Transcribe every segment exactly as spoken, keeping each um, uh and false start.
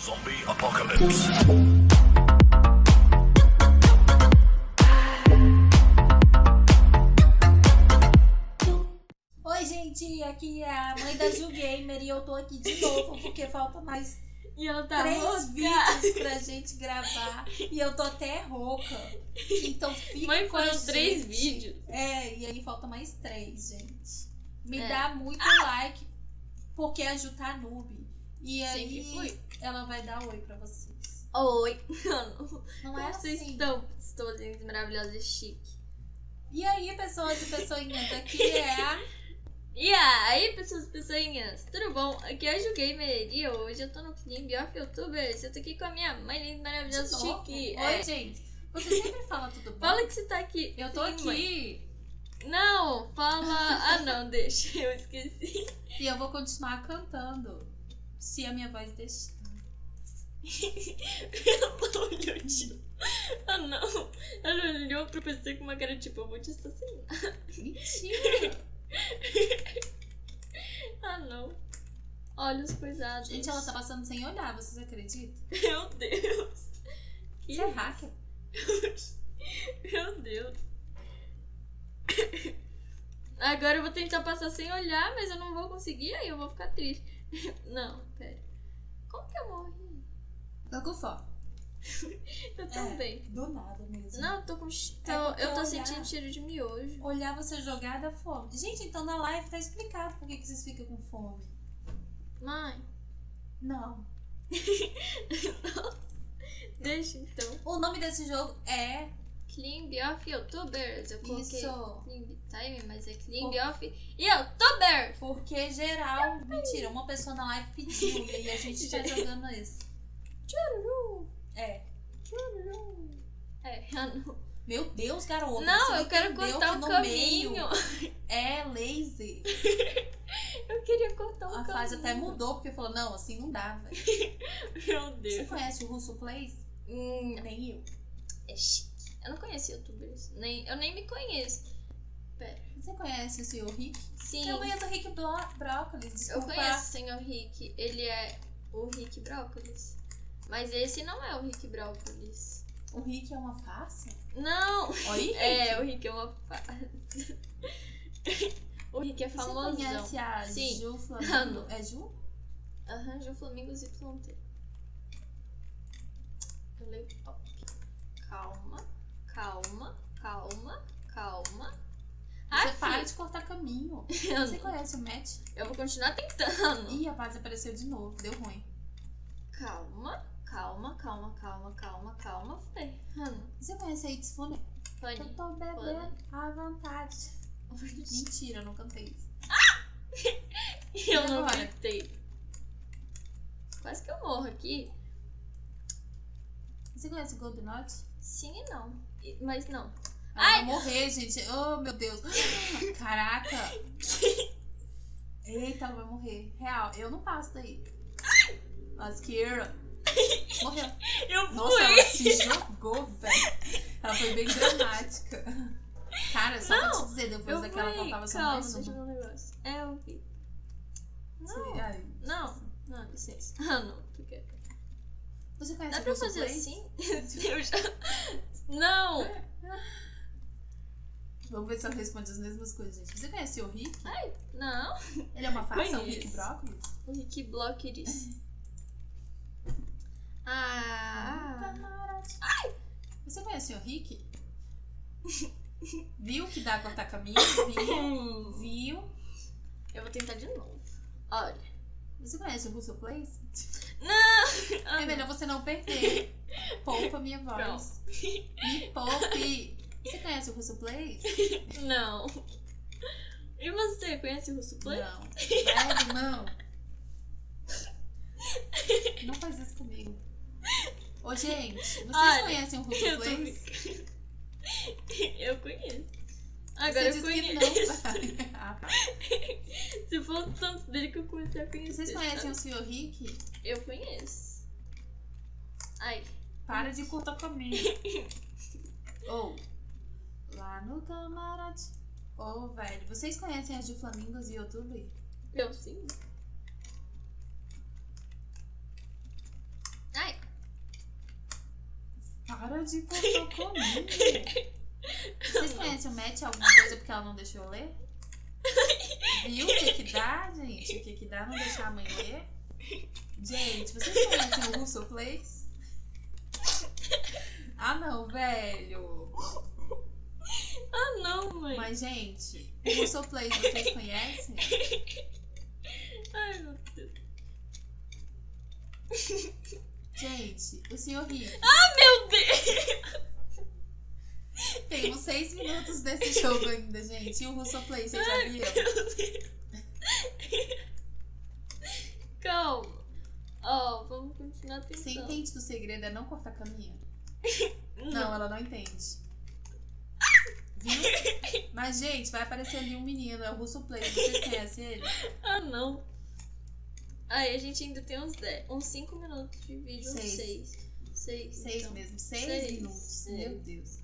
Zombie Apocalypse. Oi, gente, aqui é a mãe da Ju Gamer e eu tô aqui de novo porque falta mais E ela tá três rouca. vídeos pra gente gravar e eu tô até rouca. Então fica Mãe, com a foram gente. três vídeos. É, e aí falta mais três, gente. Me É. dá muito like porque a Ju tá noob. E aí Sempre fui. ela vai dar oi pra vocês. Oi. Não, Não é vocês assim. estão todas lindas, maravilhosas e chique. E aí, pessoas e pessoinhas, aqui é a... E aí, pessoas e pessoinhas, tudo bom? Aqui é a Ju Gamer e hoje eu tô no Climb of Youtubers. Eu tô aqui com a minha mãe linda, maravilhosa De e novo? chique. Oi, É. gente. Você sempre fala tudo bom? Fala que você tá aqui. Eu tô Sim, aqui. mãe. Não, fala. Ah, não, deixa. Eu esqueci. E eu vou continuar cantando. Se a minha voz deixar. Ela olhou tipo. Ah, não. Ela olhou pro P C com uma cara tipo, eu vou te assassinar. Mentira! Ah, não. Olha os coisados. Gente, ela tá passando sem olhar, vocês acreditam? Meu Deus. Que Você é hacker? Meu Deus. Agora eu vou tentar passar sem olhar, mas eu não vou conseguir, aí eu vou ficar triste. Não, pera. Como que eu morri? Tô com fome. Eu também. Do nada mesmo. Não, eu tô com. Tô, É porque eu tô olhar- sentindo cheiro de miojo. Olhar você jogar dá fome. Gente, então na live tá explicado por que que vocês ficam com fome. Mãe, Não. deixa então. O nome desse jogo é... Climb of Youtubers. Eu coloquei Isso. Climb Time, mas é Climb Por- of Youtubers. Porque geral... Mentira, uma pessoa na live pediu e aí a gente tá jogando esse. Chururu. É. Chururu. É, ah, não. Meu Deus, garoto. Não, você eu quero entendeu cortar que um no caminho. meio é laser. Eu queria cortar um A caminho. fase até mudou, porque falou, não, assim não dá, velho. Meu Você Deus. conhece o Russo Plays? Hum, Nem eu. é chique. Eu não conheço youtubers. Nem, eu nem me conheço. Pera. Você conhece o senhor Rick? Sim, Eu conheço o Rick Bro Brócolis, eu desculpa. conheço o senhor Rick. Ele é o Rick Brócolis. Mas esse não é o Rick Brócolis. O Rick é uma farsa? Não! Oi, É, o Rick é uma farsa. O Rick é Você famosão. conhece a Sim. Ju Ah, Flamingo? não. É Ju? Arranja o Flamingos Y T. Eu leio top. Calma, calma, calma, calma. Você Ah, para filho, de cortar caminho. eu, Você conhece o Matt? eu vou continuar tentando. Ih, a paz apareceu de novo, deu ruim. Calma, calma, calma, calma, calma, calma, ferrando. Você conhece a It's Funny? Fanny. Eu tô bebendo à vontade. Mentira, eu não cantei isso. Eu não agora? gritei. Quase que eu morro aqui. Você conhece o Golden Knot? Sim e não. E- Mas não. Ela Ai! vai morrer, gente. Oh, meu Deus. Caraca. Eita, ela vai morrer. Real, eu não passo daí. Lasqueira. Morreu. Eu fui! Nossa, ela se jogou, velho. Ela foi bem dramática. Cara, só pra Não, te dizer, depois eu daquela fui. faltava só Calma, mais deixa eu uma. ver um negócio. É, eu vi. Não, Ai, não, não, licença. Ah, não, tu quer. Você conhece Dá o pra Russo fazer Plays? assim? Eu já. Não! Vamos ver se ela responde as mesmas coisas, gente. Você conhece o Rick? Ai, não. Ele é uma farsa, o Rick Conheço. Brócolis? O Rick Blockers. Ah! Camarote. Você conhece o Rick? Viu que dá a cortar caminho? Viu? Viu? Eu vou tentar de novo. Olha. Você conhece o Russo Plays? Não! Ah, É melhor você não perder. Poupa minha voz. Me poupe. Você conhece o Russo Plays? Não. E você, conhece o Russo Play? Não. Velho, não. Não faz isso comigo. Ô, gente, vocês Olha, conhecem o Russo Eu tô Plays? brincando. Eu conheço. Agora Você eu disse que conheço. não. Ah, tá. Se for o tanto dele que eu comecei a conhecer. Vocês conhecem sabe? o senhor Rick? Eu conheço. Ai. Para de cortar caminho. Ou, lá no camarote. Ô, velho, vocês conhecem as de Flamingos e YouTube? Eu sim. Para de contar comigo. Vocês conhecem o Matt alguma coisa porque ela não deixou eu ler? Viu o que que dá, gente? O que que dá não deixar a mãe ler? Gente, vocês conhecem o Russo Plays? Ah, não, velho. Ah, não, mãe. Mas, gente, o Russo Plays vocês conhecem? Ai, meu Deus. Gente, o senhor Rick. Ah, meu Deus. Temos seis minutos desse jogo ainda, gente. E o Russo Play, vocês já viram? Calma. Ó, oh, vamos continuar tentando. Você entende que o segredo é não cortar caminho? Não, não, ela não entende. Viu? Mas, gente, vai aparecer ali um menino, é o Russo Play. Vocês conhecem ele? Ah, não. Aí a gente ainda tem uns dez, uns cinco minutos de vídeo. Seis. Seis. Seis, seis então. mesmo. Seis, seis minutos. É. Meu Deus.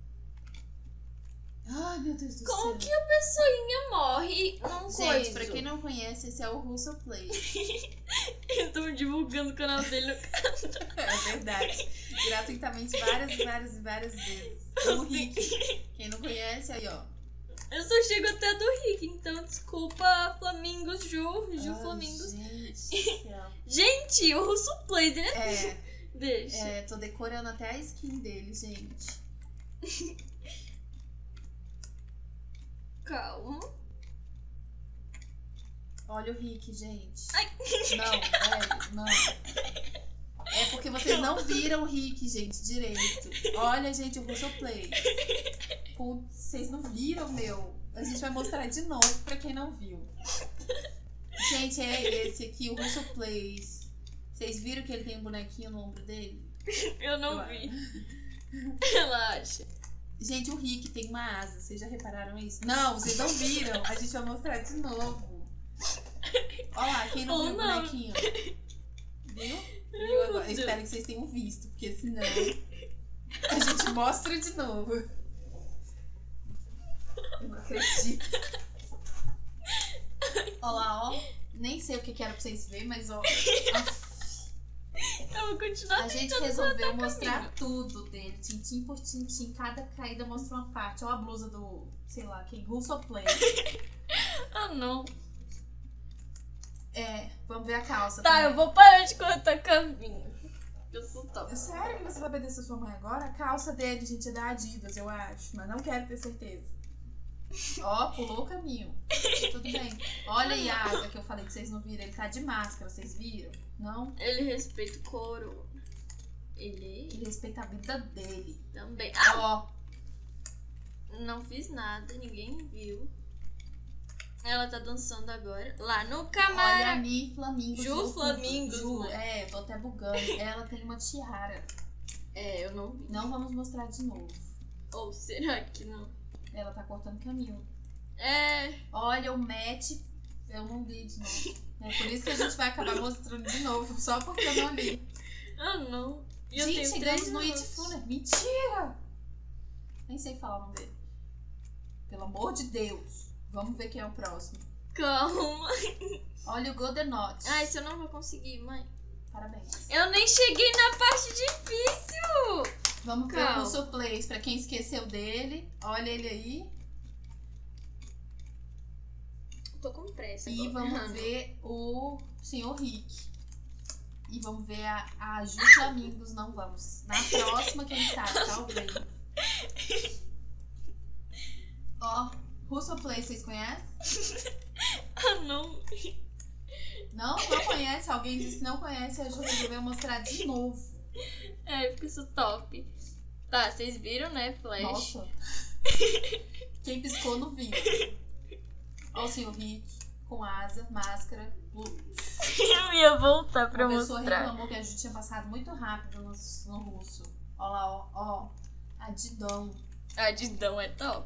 Ai, meu Deus do Como céu. Como que a pessoinha morre num Gente, coisa? pra quem não conhece, esse é o Russo Play. Estamos divulgando o canal dele no canal. É verdade. Gratuitamente várias, várias e várias vezes. O Rick. Quem não conhece, aí ó. Eu só chego até do Rick, então desculpa, Flamingos, Ju, Ju Ai, Flamingos. Gente, do céu. Gente, o Russo Play, né? É, Deixa. é, tô decorando até a skin dele, gente. Calma. Olha o Rick, gente. Ai. Não, velho, não. É porque vocês não viram o Rick, gente, direito. Olha, gente, o Russo Play. Putz, vocês não viram, meu. A gente vai mostrar de novo pra quem não viu. Gente, é esse aqui, o Russo Plays. Vocês viram que ele tem um bonequinho no ombro dele? Eu não Eu vi. Relaxa. Gente, o Rick tem uma asa. Vocês já repararam isso? Não, vocês não viram. A gente vai mostrar de novo. Olha lá, quem não Ou viu o não. bonequinho? Viu? Viu agora? Eu espero que vocês tenham visto, porque senão a gente mostra de novo. Eu não acredito. Olha lá, ó. Nem sei o que que era pra vocês verem, mas ó. Eu vou continuar A gente tentando resolveu cortar mostrar caminho. tudo dele, tintim por tintim, cada caída mostra uma parte. Olha a blusa do, sei lá, quem, Russo Play. Ah, não. É, vamos ver a calça. Tá, também. eu vou parar de cortar caminho. Eu sou top. É sério que você vai obedecer sua mãe agora? A calça dele, gente, é da Adidas, eu acho, mas não quero ter certeza. Ó, pulou o caminho. Tudo bem. Olha aí a asa que eu falei que vocês não viram, ele tá de máscara, vocês viram? Não? Ele respeita o coro. Ele Ele respeita a vida dele. também. Ó, Não fiz nada, ninguém viu. Ela tá dançando agora. Lá no Camara. olha ali, Flamingos. Ju no Flamingos, Ju, mano. é, eu tô até bugando. Ela tem uma tiara. É, eu não vi. Não vamos mostrar de novo. Ou será que não? Ela tá cortando caminho. É. Olha, o Matt, eu não vi de novo. É por isso que a gente vai acabar mostrando de novo, só porque eu não li. Ah, não. E eu Gente, tenho chegamos três no It minutos. Fuller. Mentira! Nem sei falar o nome dele. Pelo amor de Deus. Vamos ver quem é o próximo. Calma. Olha o Golden Knot. Ai, isso eu não vou conseguir, mãe. Parabéns. Eu nem cheguei na parte difícil. Vamos ver Calma. o Russo Plays, pra quem esqueceu dele. Olha ele aí. Tô com pressa. E agora. vamos ver o senhor Rick. E vamos ver a, a Ju Flamingos. Não vamos. Na próxima, quem sabe, talvez. Ó, Russo Play, vocês conhecem? Ah, não. Não? Não conhece? Alguém disse que não conhece. A Ju resolveu mostrar de novo. É, porque eu sou top. Tá, vocês viram, né, Flash? Nossa. Quem piscou não viu. Ó o senhor Rick com asa, máscara. O- Eu ia voltar pra A pessoa mostrar. reclamou que a Ju tinha passado muito rápido no, no russo. Ó lá, ó. Ó. Adidão. A Didão é top.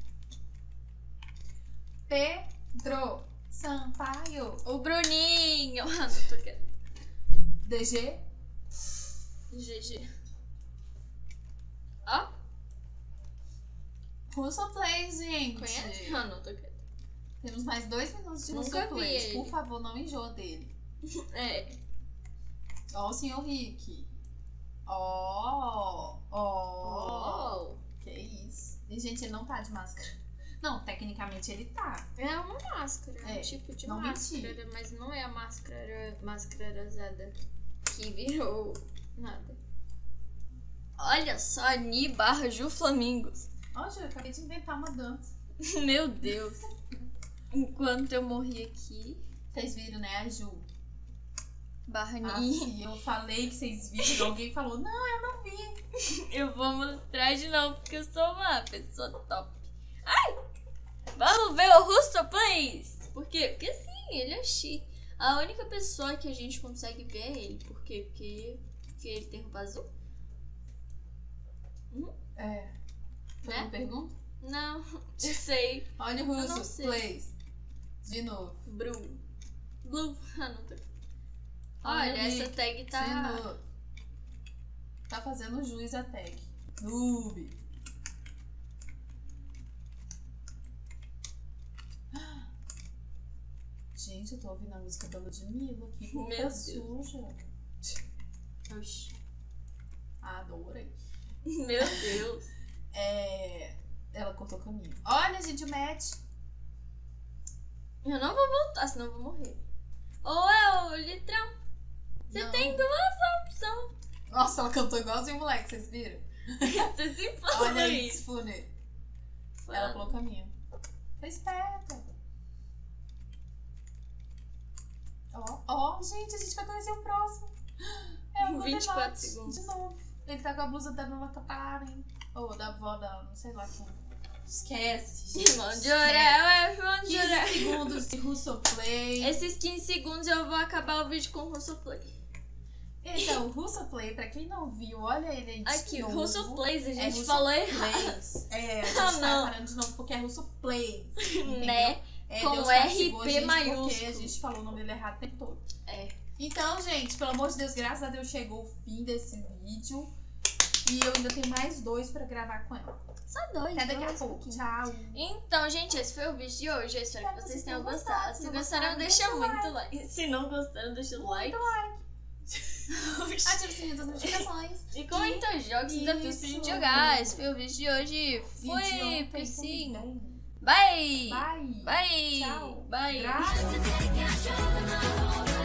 Pedro Sampaio. O Bruninho. Ah, não tô querendo. D G. G G. Ó, Russo Plays, gente. conhece? Ah, não tô querendo. Temos mais dois minutos de Russo Nunca vi Plays. ele. Por favor, não enjoa dele. É. Ó o senhor Rick. Ó, ó. Oh. Que isso. E, gente, ele não tá de máscara. Não, tecnicamente ele tá. É uma máscara, é É, um tipo de não máscara, menti. mas não é a máscara mascarosada que virou nada. Olha só, Ani barra Ju Flamingos. Ó, Ju, eu acabei de inventar uma dança. Meu Deus. Enquanto eu morri aqui, Vocês viram, né, a Ju? barra Ah, Ni. sim, eu falei que vocês viram. Alguém falou, não, eu não vi. Eu vou mostrar de novo porque eu sou uma pessoa top. Ai! Vamos ver o Russo Plays! Por quê? Porque sim, ele é chique. A única pessoa que a gente consegue ver é ele. Por quê? Porque, porque ele tem roupa azul? Hum? É. Foi Né? uma pergunta? Não, eu sei. Olha o Eu não Russo sei. Plays. De novo. Blue. Blue. Ah, não tô. Olha, Olha, essa Nick, tag De tá. novo. Tá fazendo juiz a tag. Noob. Gente, eu tô ouvindo a música da Ludmilla. Que Meu boca Deus. suja. Oxi. Adorei. Meu Deus. É... Ela cortou o caminho. Olha, gente, o match. Eu não vou voltar, senão eu vou morrer. Ou é o litrão. Você Não. tem duas opções. Nossa, ela cantou igualzinho o moleque, vocês viram? Você se falou Olha isso. isso, Fune. Ela pulou o caminho. Foi esperta. Ó, ó, gente, a gente vai conhecer o próximo. É o vinte e quatro Goldenot, segundos. de novo. Ele tá com a blusa da Nona Catarina. Ou da avó da, não sei lá quem. Esquece. gente, Mão de esquece. orelha, ué, mão de quinze orelha. segundos de Russo Play. Esses quinze segundos eu vou acabar o vídeo com o Russo Play. Então, o Russo Play, pra quem não viu, olha ele aí de Aqui, novo. Russo Plays, a É gente Russo falou errado. Plays. É, a gente Ah, tá não. parando de novo porque é Russo Plays. Entendeu? Né? É, Com Deus R castigou a P gente maiúsculo. Porque a gente falou o nome dele errado o tempo todo. É. Então, gente, pelo amor de Deus, graças a Deus chegou o fim desse vídeo. E eu ainda tenho mais dois pra gravar com ela. Só dois. Até daqui a dois, pouco. pouquinho. Tchau. Então, gente, esse foi o vídeo de hoje. Eu espero que vocês tenham gostado. Se gostaram, deixa muito like. Se não gostaram, deixa o like. Ativa o sininho das notificações. E comenta os jogos e desafios pra gente Isso. jogar. Esse foi o vídeo de hoje. E de Fui, ontem Priscila. também. Bye. Bye. Bye. Tchau. Bye. Graças.